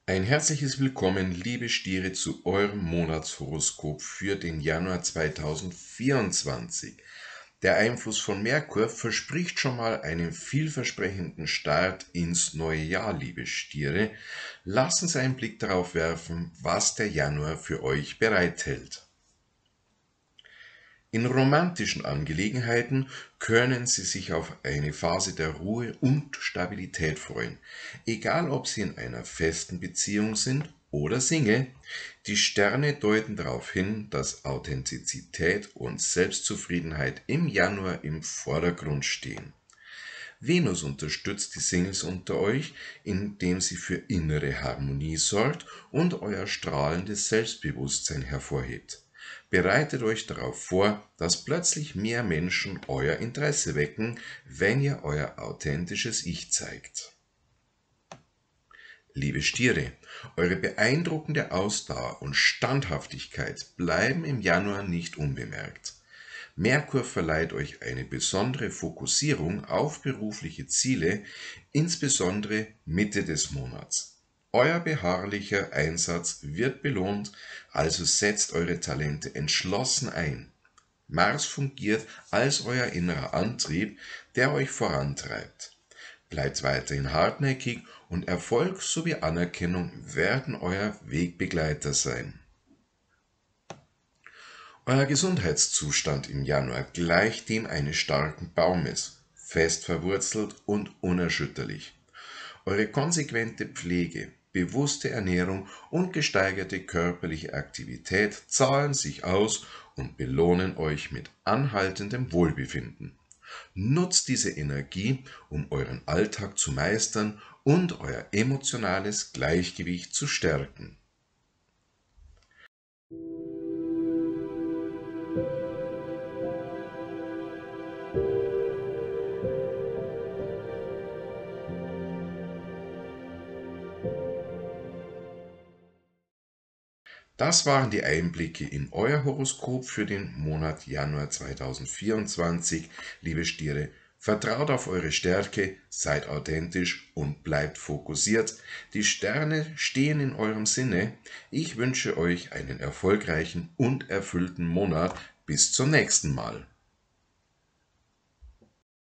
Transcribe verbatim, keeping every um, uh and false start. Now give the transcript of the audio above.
Ein herzliches Willkommen, liebe Stiere, zu eurem Monatshoroskop für den Januar zweitausendvierundzwanzig. Der Einfluss von Merkur verspricht schon mal einen vielversprechenden Start ins neue Jahr, liebe Stiere. Lassen Sie einen Blick darauf werfen, was der Januar für euch bereithält. In romantischen Angelegenheiten können Sie sich auf eine Phase der Ruhe und Stabilität freuen, egal ob Sie in einer festen Beziehung sind oder Single. Die Sterne deuten darauf hin, dass Authentizität und Selbstzufriedenheit im Januar im Vordergrund stehen. Venus unterstützt die Singles unter euch, indem sie für innere Harmonie sorgt und euer strahlendes Selbstbewusstsein hervorhebt. Bereitet euch darauf vor, dass plötzlich mehr Menschen euer Interesse wecken, wenn ihr euer authentisches Ich zeigt. Liebe Stiere, eure beeindruckende Ausdauer und Standhaftigkeit bleiben im Januar nicht unbemerkt. Merkur verleiht euch eine besondere Fokussierung auf berufliche Ziele, insbesondere Mitte des Monats. Euer beharrlicher Einsatz wird belohnt, also setzt eure Talente entschlossen ein. Mars fungiert als euer innerer Antrieb, der euch vorantreibt. Bleibt weiterhin hartnäckig und Erfolg sowie Anerkennung werden euer Wegbegleiter sein. Euer Gesundheitszustand im Januar gleicht dem eines starken Baumes, fest verwurzelt und unerschütterlich. Eure konsequente Pflege, bewusste Ernährung und gesteigerte körperliche Aktivität zahlen sich aus und belohnen euch mit anhaltendem Wohlbefinden. Nutzt diese Energie, um euren Alltag zu meistern und euer emotionales Gleichgewicht zu stärken. Das waren die Einblicke in euer Horoskop für den Monat Januar zweitausendvierundzwanzig. Liebe Stiere, vertraut auf eure Stärke, seid authentisch und bleibt fokussiert. Die Sterne stehen in eurem Sinne. Ich wünsche euch einen erfolgreichen und erfüllten Monat. Bis zum nächsten Mal.